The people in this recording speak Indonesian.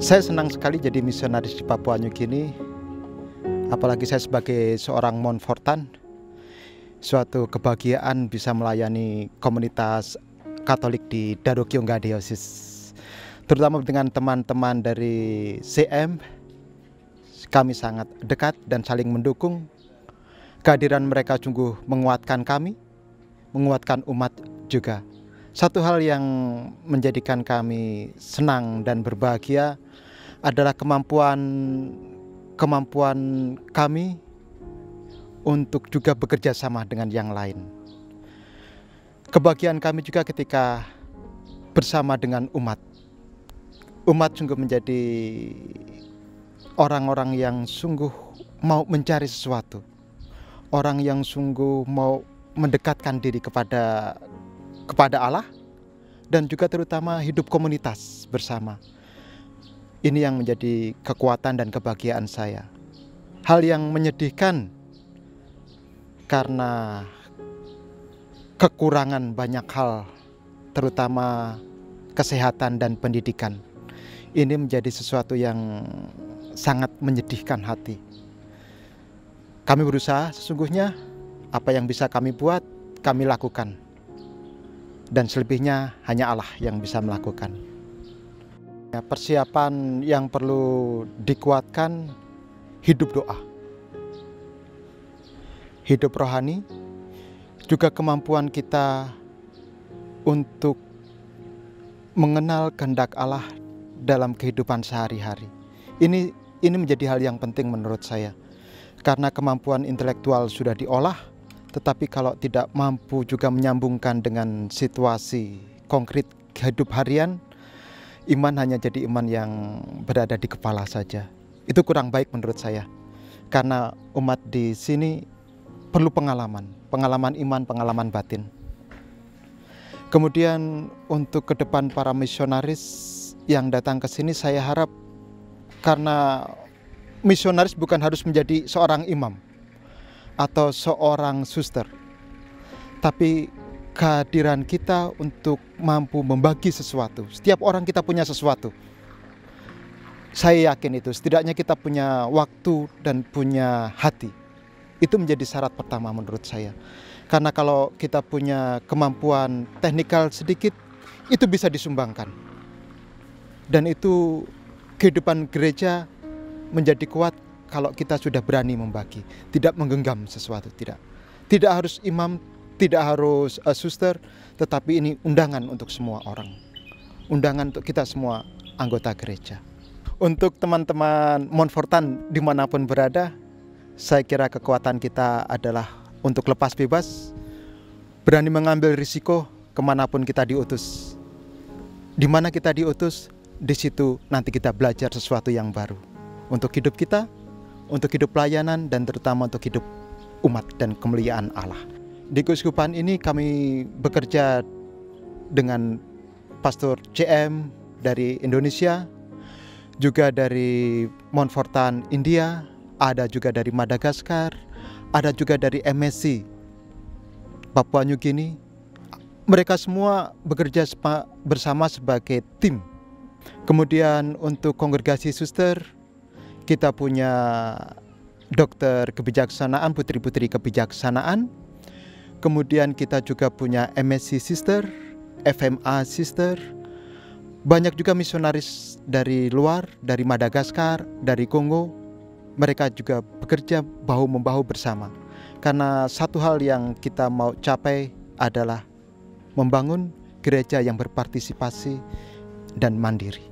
Saya senang sekali jadi misionaris di Papua New Guinea. Apalagi saya sebagai seorang Montfortan, suatu kebahagiaan bisa melayani komunitas Katolik di Dadokyongga Diocese. Terutama dengan teman-teman dari CM, kami sangat dekat dan saling mendukung. Kehadiran mereka sungguh menguatkan kami, menguatkan umat juga. Satu hal yang menjadikan kami senang dan berbahagia adalah kemampuan kami untuk juga bekerja sama dengan yang lain. Kebahagiaan kami juga ketika bersama dengan umat. Umat sungguh menjadi orang-orang yang sungguh mau mencari sesuatu. Orang yang sungguh mau mendekatkan diri kepada Allah dan juga terutama hidup komunitas bersama. Ini yang menjadi kekuatan dan kebahagiaan saya. Hal yang menyedihkan karena kekurangan banyak hal, terutama kesehatan dan pendidikan. Ini menjadi sesuatu yang sangat menyedihkan hati. Kami berusaha sesungguhnya, apa yang bisa kami buat, kami lakukan. Dan selebihnya hanya Allah yang bisa melakukan. Persiapan yang perlu dikuatkan, hidup doa, hidup rohani, juga kemampuan kita untuk mengenal kehendak Allah dalam kehidupan sehari-hari. Ini menjadi hal yang penting menurut saya, karena kemampuan intelektual sudah diolah, tetapi kalau tidak mampu juga menyambungkan dengan situasi konkret hidup harian, iman hanya jadi iman yang berada di kepala saja. Itu kurang baik menurut saya. Karena umat di sini perlu pengalaman iman, pengalaman batin. Kemudian untuk ke depan para misionaris yang datang ke sini, saya harap, karena misionaris bukan harus menjadi seorang imam atau seorang suster, tapi kehadiran kita untuk mampu membagi sesuatu. Setiap orang kita punya sesuatu. Saya yakin itu, setidaknya kita punya waktu dan punya hati. Itu menjadi syarat pertama menurut saya. Karena kalau kita punya kemampuan teknikal sedikit, itu bisa disumbangkan. Dan itu kehidupan gereja menjadi kuat kalau kita sudah berani membagi, tidak menggenggam sesuatu, tidak harus imam, tidak harus suster, tetapi ini undangan untuk semua orang, undangan untuk kita semua anggota gereja. Untuk teman-teman Montfortan dimanapun berada, saya kira kekuatan kita adalah untuk lepas bebas, berani mengambil risiko kemanapun kita diutus. Di mana kita diutus, di situ nanti kita belajar sesuatu yang baru untuk hidup kita, untuk hidup pelayanan, dan terutama untuk hidup umat dan kemuliaan Allah. Di keuskupan ini kami bekerja dengan Pastor CM dari Indonesia, juga dari Montfortan India, ada juga dari Madagaskar, ada juga dari MSC Papua New Guinea. Mereka semua bekerja bersama sebagai tim. Kemudian untuk kongregasi suster, kita punya dokter kebijaksanaan, putri-putri kebijaksanaan. Kemudian kita juga punya MSc Sister, FMA Sister. Banyak juga misionaris dari luar, dari Madagaskar, dari Kongo. Mereka juga bekerja bahu-membahu bersama. Karena satu hal yang kita mau capai adalah membangun gereja yang berpartisipasi dan mandiri.